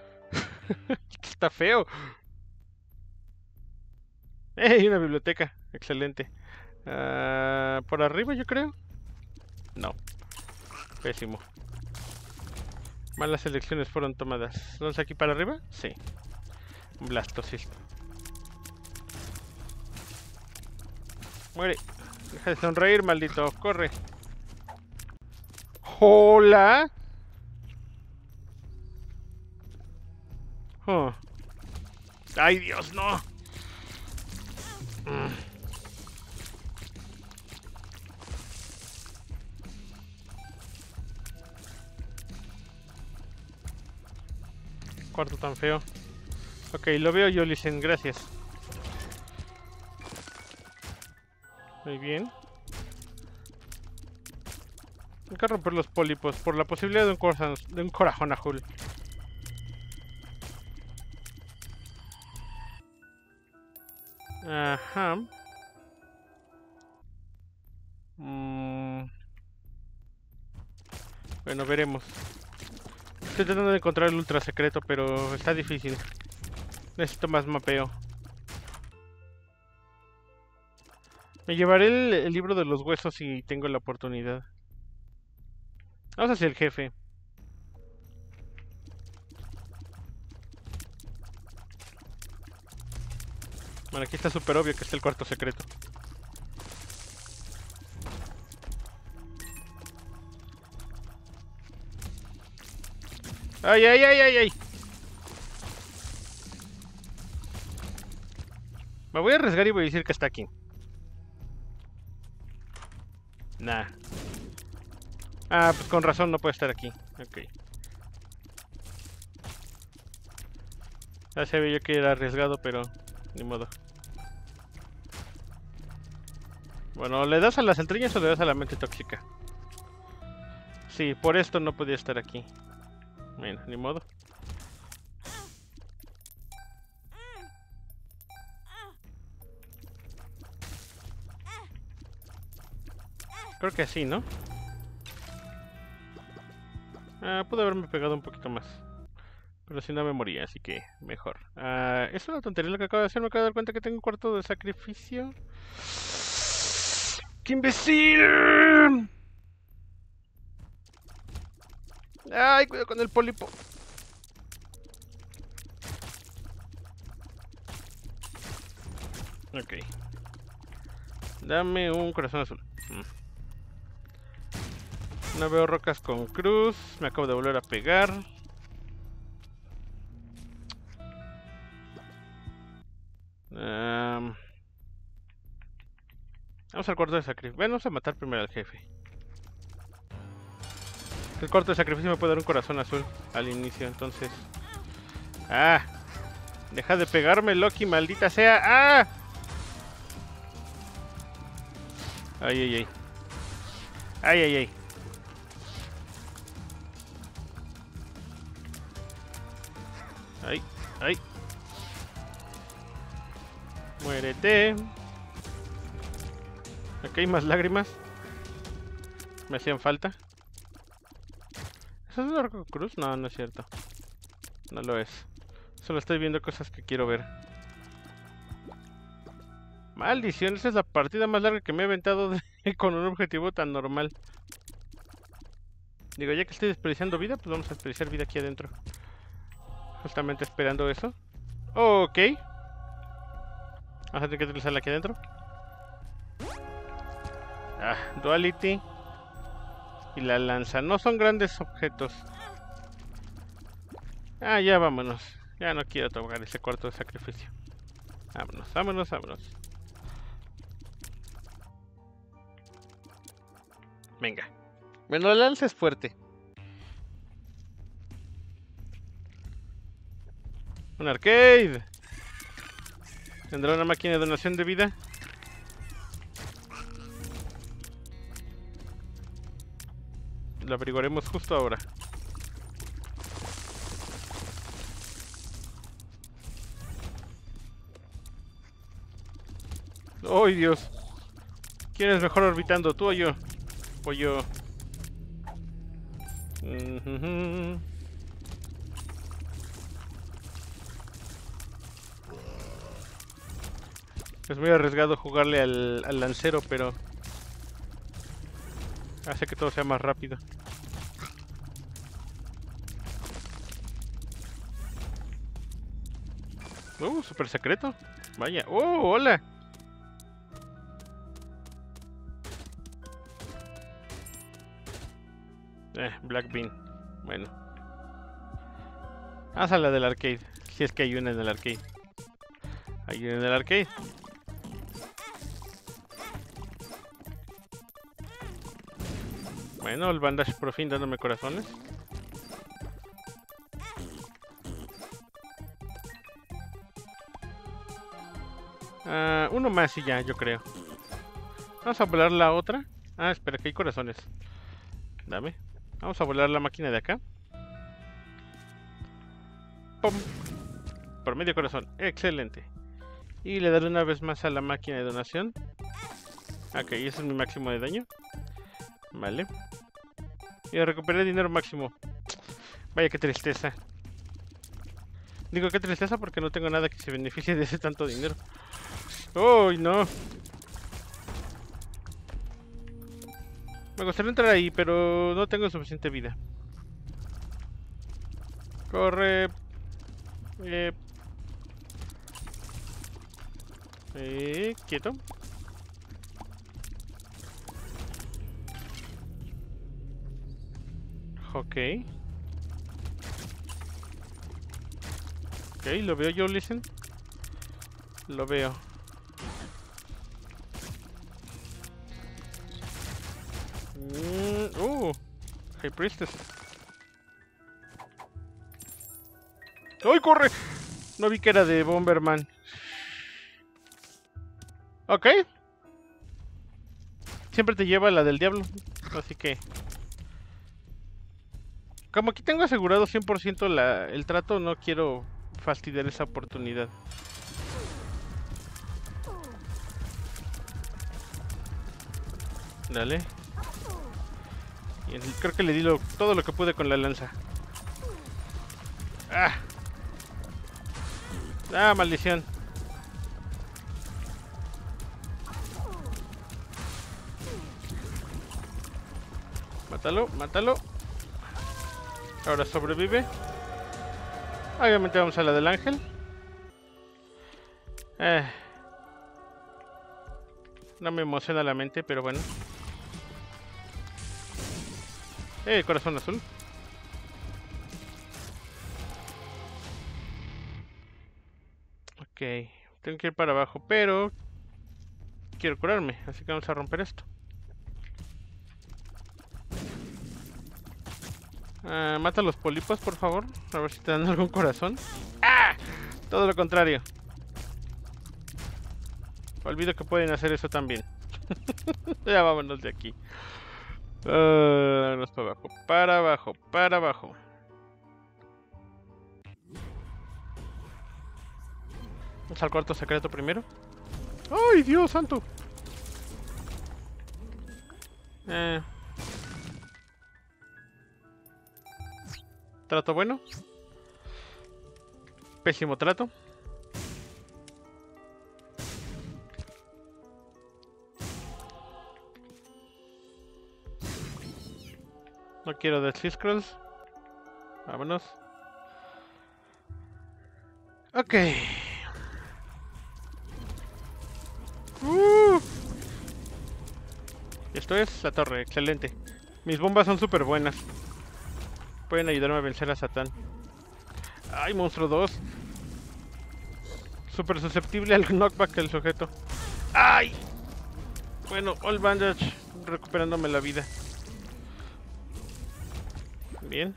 S1: Está feo. ¡Ey! Una biblioteca. Excelente. ¿Por arriba yo creo? No. Pésimo. Malas elecciones fueron tomadas. ¿Vamos aquí para arriba? Sí. Blastocyst. Muere. Deja de sonreír, maldito. Corre. ¡Hola! Oh. ¡Ay, Dios, no! Cuarto tan feo. Ok, lo veo yo, Listen, gracias. Muy bien. Hay que romper los pólipos por la posibilidad de un corazón azul. Ajá. Bueno, veremos. Estoy tratando de encontrar el ultra secreto, pero está difícil. Necesito más mapeo. Me llevaré el libro de los huesos si tengo la oportunidad. Vamos hacia el jefe. Bueno, aquí está súper obvio que es el cuarto secreto. ¡Ay, ay, ay, ay, ay! Me voy a arriesgar y voy a decir que está aquí. Nah. Ah, pues con razón no puede estar aquí. Ok. Ya sabía yo que era arriesgado, pero ni modo. Bueno, ¿le das a las entrañas o le das a la mente tóxica? Sí, por esto no podía estar aquí. Bueno, ni modo. Creo que sí, ¿no? Pude haberme pegado un poquito más. Pero si no me moría, así que mejor. Es una tontería lo que acabo de hacer. Me acabo de dar cuenta que tengo un cuarto de sacrificio. ¡Qué imbécil! ¡Ay, cuidado con el pólipo! Ok. Dame un corazón azul. No veo rocas con cruz. Me acabo de volver a pegar. Vamos al cuarto de sacrificio. Bueno, vamos a matar primero al jefe. El cuarto de sacrificio me puede dar un corazón azul al inicio, entonces. ¡Ah! Deja de pegarme, Loki, maldita sea. ¡Ah! Ay, ay, ay. Ay, ay, ay. Ay, ay. Muérete. Aquí hay más lágrimas. Me hacían falta. ¿Eso es un arco cruz? No, no es cierto. No lo es. Solo estoy viendo cosas que quiero ver. Maldición, esa es la partida más larga que me he aventado con un objetivo tan normal. Digo, ya que estoy desperdiciando vida, pues vamos a desperdiciar vida aquí adentro. Justamente esperando eso. Ok. Vamos a tener que utilizarla aquí adentro. Duality. Y la lanza. No son grandes objetos. Ya vámonos. Ya no quiero tocar ese cuarto de sacrificio. Vámonos, vámonos, vámonos. Venga. Bueno, la lanza es fuerte. Un arcade. ¿Tendrá una máquina de donación de vida? Lo averiguaremos justo ahora. ¡Ay, Dios! ¿Quién es mejor orbitando, tú o yo? O yo. Es muy arriesgado jugarle al lancero, pero hace que todo sea más rápido. Super secreto. Vaya. Hola. Black Bean. Bueno. Haz a la del arcade. Si es que hay una en el arcade. Hay una en el arcade. Bueno, el bandage por fin dándome corazones. Uno más y ya, yo creo. Vamos a volar la otra. Espera, que hay corazones. Dame. Vamos a volar la máquina de acá. ¡Pum! Por medio corazón. Excelente. Y le daré una vez más a la máquina de donación. Ok, ese es mi máximo de daño. Vale. Y recuperé dinero máximo. Vaya, qué tristeza. Digo qué tristeza porque no tengo nada que se beneficie de ese tanto dinero. ¡Uy, no! Me gustaría entrar ahí, pero no tengo suficiente vida. Corre. Quieto. Ok. Ok, lo veo yo, listen. Lo veo. High Priestess. ¡Ay, corre! No vi que era de Bomberman. Ok. Siempre te lleva la del diablo. Así que... como aquí tengo asegurado 100% el trato, no quiero fastidiar esa oportunidad. Dale. Y creo que le di todo lo que pude con la lanza. Maldición. Mátalo, mátalo. Ahora sobrevive. Obviamente vamos a la del ángel. No me emociona la mente, pero bueno. Corazón azul. Ok, tengo que ir para abajo, pero quiero curarme, así que vamos a romper esto. Mata a los pólipos, por favor. A ver si te dan algún corazón. Todo lo contrario. Olvido que pueden hacer eso también. Ya vámonos de aquí. Vámonos para abajo, para abajo, para abajo. Vamos al cuarto secreto primero. ¡Ay, Dios santo! Trato bueno. Pésimo trato. No quiero Deathly Scrolls. Vámonos. Ok. Esto es la torre, excelente. Mis bombas son súper buenas. Pueden ayudarme a vencer a Satán. ¡Ay, monstruo 2! Súper susceptible al knockback el sujeto. ¡Ay! Bueno, all bandage, recuperándome la vida. Bien.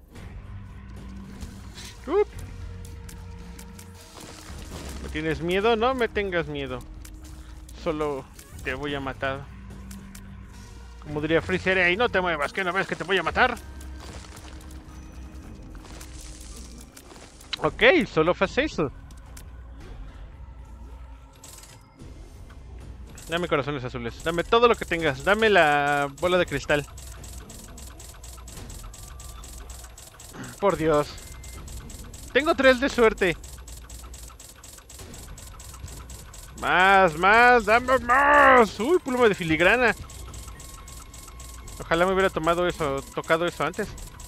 S1: ¿Me tienes miedo? No me tengas miedo. Solo te voy a matar. Como diría Freezer, ahí no te muevas, que no ves que te voy a matar. Ok, solo fue eso. Dame corazones azules. Dame todo lo que tengas. Dame la bola de cristal. Por Dios. Tengo 3 de suerte. Más, más, dame más. Uy, pluma de filigrana. Ojalá me hubiera tocado eso antes.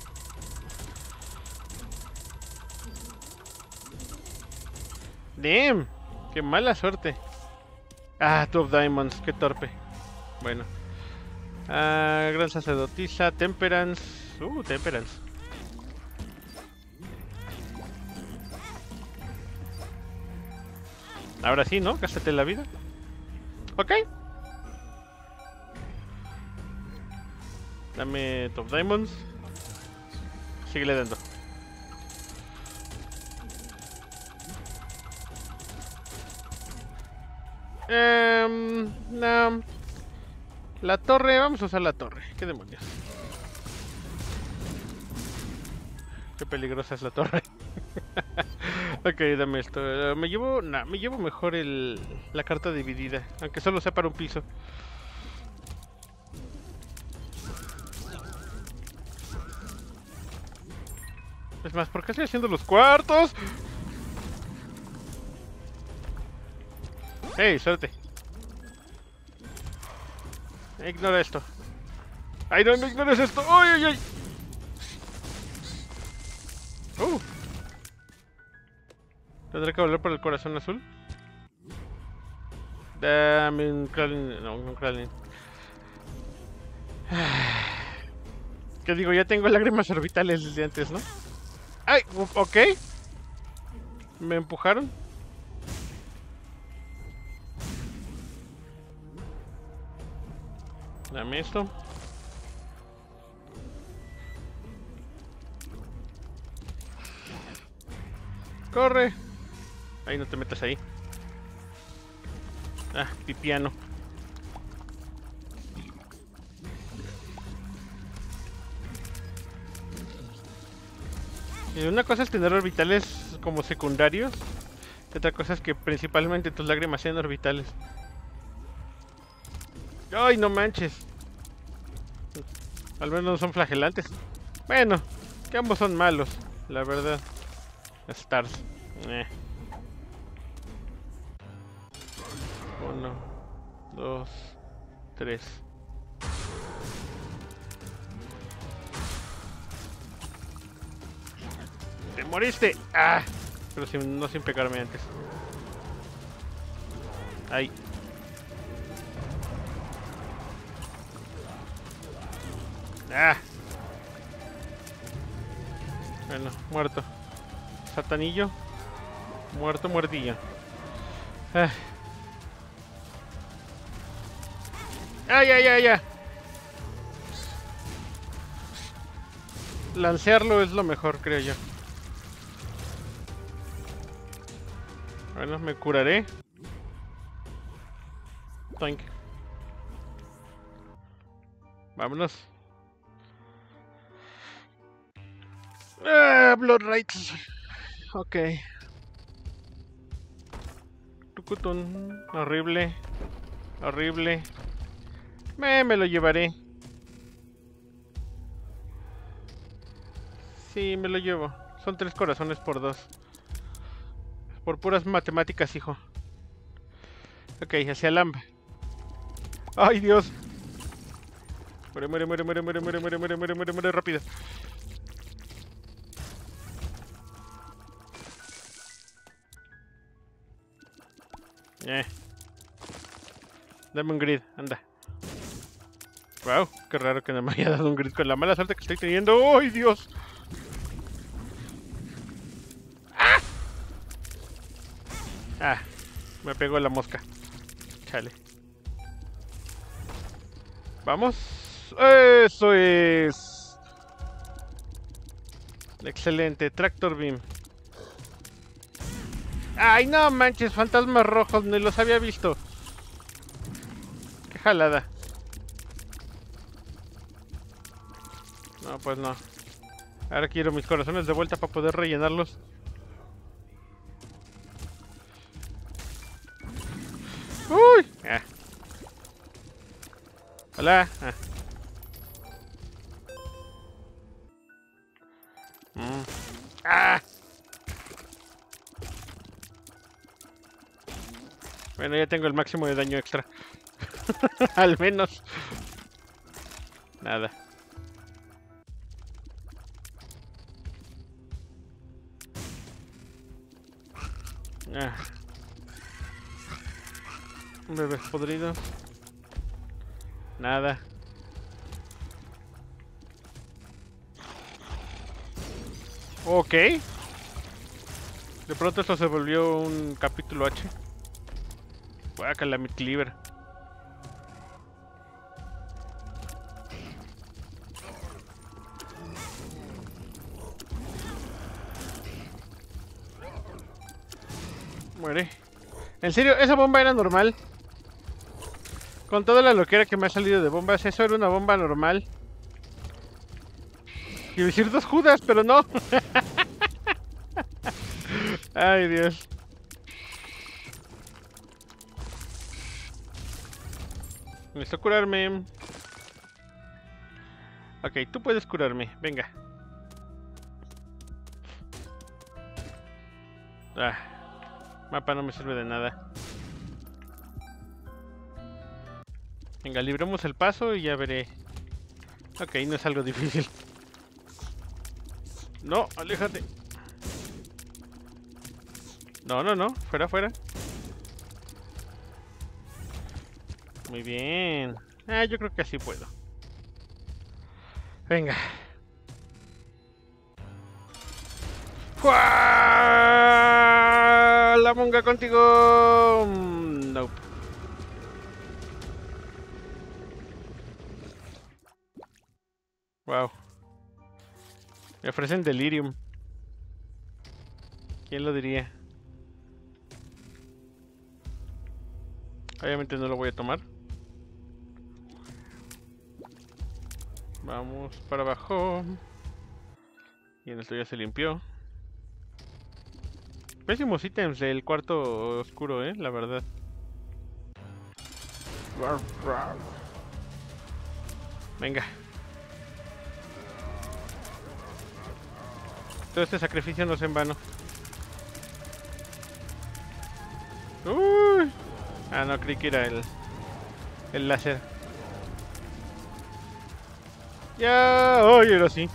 S1: Damn, qué mala suerte. Ah, 2 Diamonds, qué torpe. Bueno. Ah, gran sacerdotisa, Temperance. Temperance. Ahora sí, ¿no? Gástate la vida. Ok. Dame Top Diamonds. Síguele dando. No. La torre, vamos a usar la torre. ¿Qué demonios? Qué peligrosa es la torre. Ok, dame esto. Me llevo mejor la carta dividida. Aunque solo sea para un piso. Es más, ¿por qué estoy haciendo los cuartos? ¡Hey, suerte! Ignora esto. ¡Ay, no, no ignores esto! ¡Ay, ay, ay! ¿Tendré que volver por el corazón azul? Dame un Kralin. No, un Kralin. ¿Qué digo? Ya tengo lágrimas orbitales desde antes, ¿no? ¡Ay! Ok. Me empujaron. Dame esto. ¡Corre! Ahí no te metas ahí. Ah, pipiano. Y una cosa es tener orbitales como secundarios. Y otra cosa es que principalmente tus lágrimas sean orbitales. ¡Ay, no manches! Al menos no son flagelantes. Bueno, que ambos son malos, la verdad. Stars. 1, 2, 3. ¡Te moriste! ¡Ah! Pero no sin pegarme antes. ¡Ay! ¡Ah! Bueno, muerto. Satanillo. Muerto, muertillo. ¡Ah! ¡Ay, ay, ay, ay! Lancearlo es lo mejor, creo yo. Bueno, me curaré. Tank. Vámonos. Ah, Blood Rights. Ok. Tucutun. Horrible. Horrible. Me lo llevaré. Sí, me lo llevo. Son 3 corazones por 2. Por puras matemáticas, hijo. Ok, hacia Lamba. ¡Ay, Dios! Muere, muere, muere, muere, muere, muere, muere, muere, muere, muere, muere, rápido. Dame un grid, anda. Wow, qué raro que no me haya dado un grid con la mala suerte que estoy teniendo. ¡Ay, Dios! ¡Ah! Ah, me pegó la mosca. Chale. Vamos. Eso es. Excelente, Tractor Beam. Ay, no manches, fantasmas rojos, ni los había visto. Qué jalada. No, pues no. Ahora quiero mis corazones de vuelta para poder rellenarlos. ¡Uy! Ah. Hola. Ah. Ah. Bueno, ya tengo el máximo de daño extra. Al menos. Nada. Ah. Un bebé podrido. Nada. Ok. De pronto esto se volvió un capítulo H. Guácala, mi cleaver. Muere. En serio, esa bomba era normal. Con toda la loquera que me ha salido de bombas, eso era una bomba normal. Iba a decir 2 Judas, pero no. Ay, Dios. Necesito curarme. Ok, tú puedes curarme. Venga. Mapa no me sirve de nada. Venga, libremos el paso y ya veré. Ok, no es algo difícil. No, aléjate. No, no, no. Fuera, fuera. Muy bien. Yo creo que así puedo. Venga. ¡Fua! La monga contigo. Nope. Wow. Me ofrecen delirium. ¿Quién lo diría? Obviamente no lo voy a tomar. Vamos para abajo. Y en esto ya se limpió. Pésimos ítems del cuarto oscuro, la verdad. Venga. Todo este sacrificio no es en vano. Uy. No, creí que era el láser. Ya, oye, ahora sí.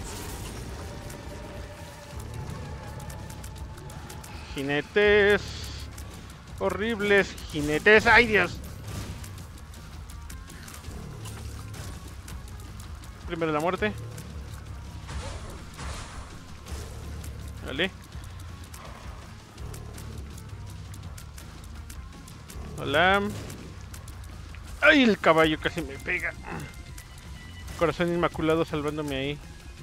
S1: Jinetes. Horribles jinetes. ¡Ay, Dios! Primero la muerte. Vale. Hola. ¡Ay, el caballo casi me pega! Corazón inmaculado salvándome ahí.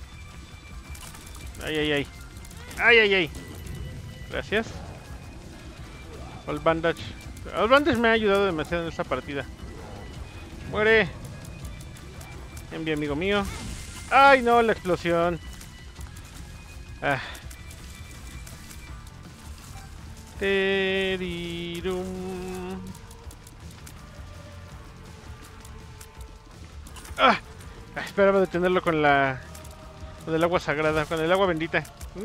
S1: ¡Ay, ay, ay! ¡Ay, ay, ay! Gracias. All Bandage. All Bandage me ha ayudado demasiado en esta partida. ¡Muere! Envía, amigo mío. ¡Ay, no! La explosión. Terirum. Esperaba detenerlo con la... con el agua sagrada, con el agua bendita.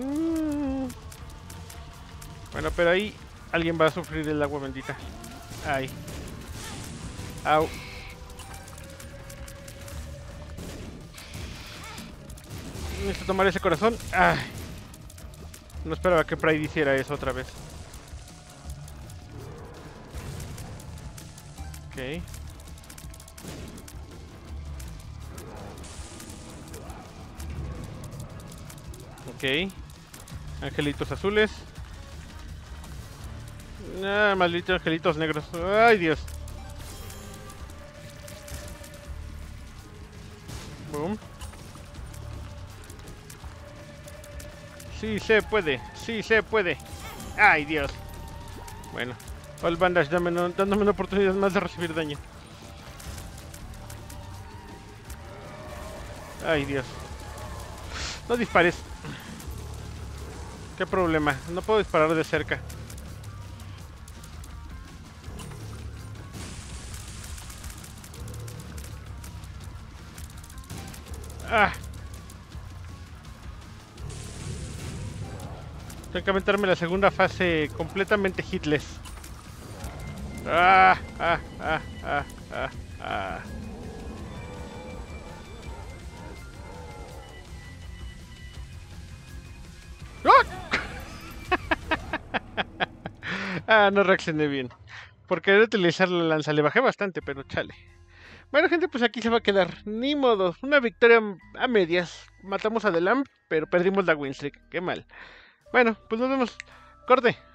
S1: Bueno, pero ahí alguien va a sufrir el agua bendita. Ay. Au. Necesito tomar ese corazón. Ay. No esperaba que Pride hiciera eso otra vez. Ok. Ok. Angelitos azules. Malditos angelitos negros. Ay, Dios. Boom. Sí se puede. Sí se puede. Ay, Dios. Bueno. All Bandage dándome una oportunidad más de recibir daño. Ay, Dios. No dispares. ¿Qué problema? No puedo disparar de cerca. Tengo que aventarme la segunda fase completamente hitless. Ah, ah, ah, ah, ah, ah. ¡Ah! Ah, no reaccioné bien. Por querer utilizar la lanza, le bajé bastante, pero chale. Bueno, gente, pues aquí se va a quedar. Ni modo. Una victoria a medias. Matamos a Delamp, pero perdimos la win streak. Qué mal. Bueno, pues nos vemos. Corte.